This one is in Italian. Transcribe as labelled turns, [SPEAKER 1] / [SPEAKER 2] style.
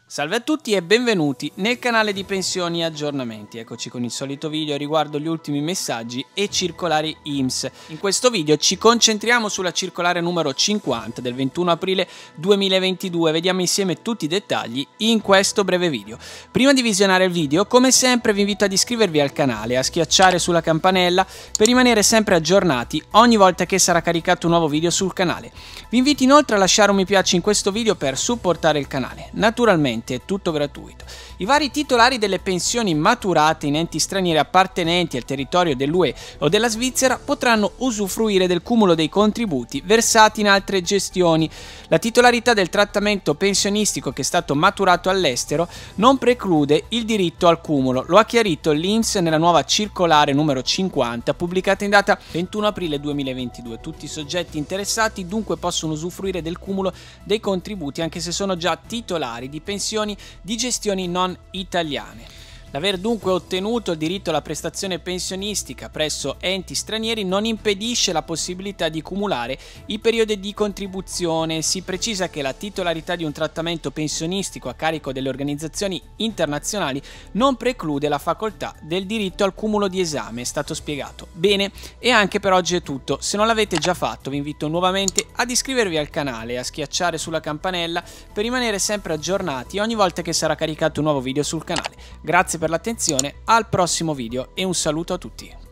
[SPEAKER 1] Salve a tutti e benvenuti nel canale di Pensioni e Aggiornamenti. Eccoci con il solito video riguardo gli ultimi messaggi e circolari INPS. In questo video ci concentriamo sulla circolare numero 50 del 21 aprile 2022. Vediamo insieme tutti i dettagli in questo breve video. Prima di visionare il video, come sempre vi invito ad iscrivervi al canale e a schiacciare sulla campanella per rimanere sempre aggiornati ogni volta che sarà caricato un nuovo video sul canale. Vi invito inoltre a lasciare un mi piace in questo video per supportare il canale. Naturalmente è tutto gratuito. I vari titolari delle pensioni maturate in enti stranieri appartenenti al territorio dell'UE o della Svizzera potranno usufruire del cumulo dei contributi versati in altre gestioni. La titolarità del trattamento pensionistico che è stato maturato all'estero non preclude il diritto al cumulo. Lo ha chiarito l'INPS nella nuova circolare numero 50 pubblicata in data 21 aprile 2022. Tutti i soggetti interessati dunque possono usufruire del cumulo dei contributi anche se sono già titolari di pensioni di gestioni non italiane. L'aver dunque ottenuto il diritto alla prestazione pensionistica presso enti stranieri non impedisce la possibilità di cumulare i periodi di contribuzione. Si precisa che la titolarità di un trattamento pensionistico a carico delle organizzazioni internazionali non preclude la facoltà del diritto al cumulo di esame, è stato spiegato. Bene, e anche per oggi è tutto. Se non l'avete già fatto vi invito nuovamente ad iscrivervi al canale e a schiacciare sulla campanella per rimanere sempre aggiornati ogni volta che sarà caricato un nuovo video sul canale. Grazie per l'attenzione, al prossimo video e un saluto a tutti.